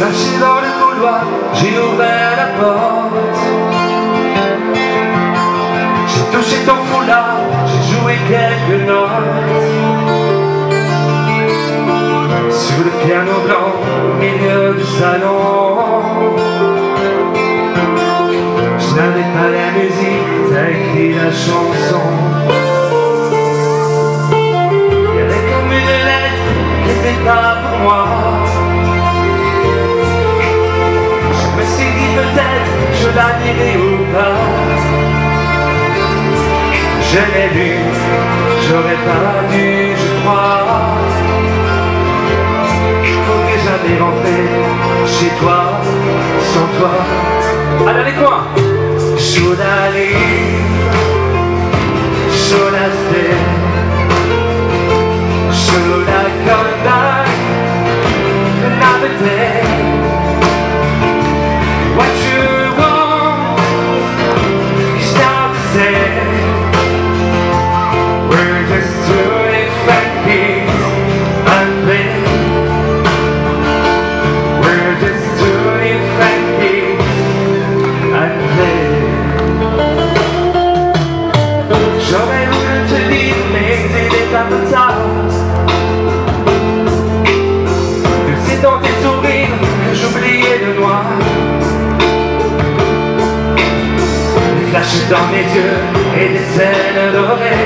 marché dans le couloir, j'ai ouvert la porte. J'ai touché ton foulard, j'ai joué quelques notes. Sur le piano blanc, au milieu du salon, je n'avais pas la musique, t'as écrit la chanson. Il y avait comme une lettre qui n'était pas pour moi. Je me suis dit peut-être je la lirai ou pas. Je l'ai lu, j'aurais pas dû, je crois. Faut que j'allais rentrer chez toi, sans toi. Allez avec moi! Should I leave? Should I stay? Should I come back another day? What you want is not to say. We're just two different kids and play. We're just two different kids and play. J'aurais voulu te dire, mais il est un peu tard. Que c'est dans tes sourires que j'oubliais le noir. Des flashs dans mes yeux et des scènes dorées.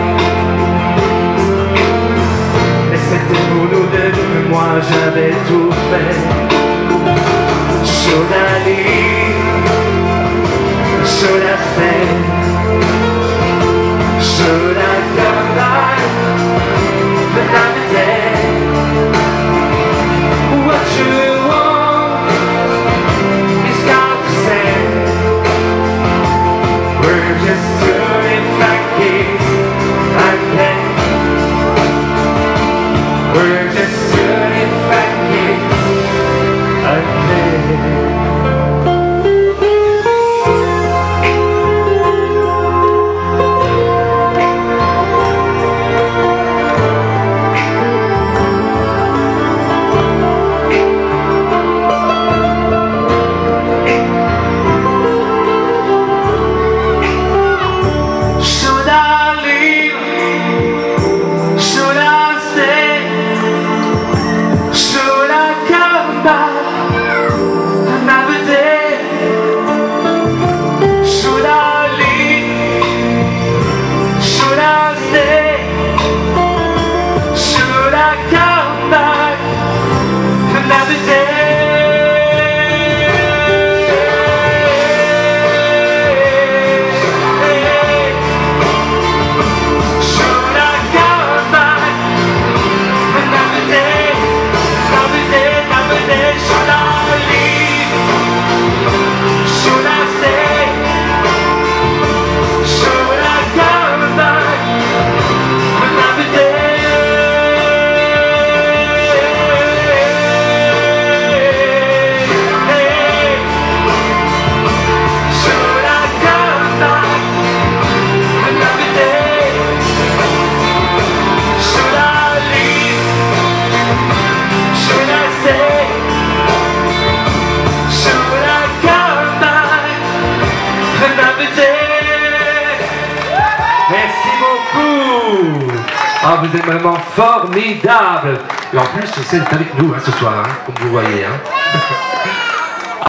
Mais c'était pour nous deux que moi j'avais tout fait. Should I leave? Should I stay? Should I come back another day? What you want is not to say. We're just two different kids and play. We're just two different kids and play. Merci beaucoup. Ah, vous êtes vraiment formidable. Et en plus, c'est avec nous ce soir, hein, comme vous voyez. Hein.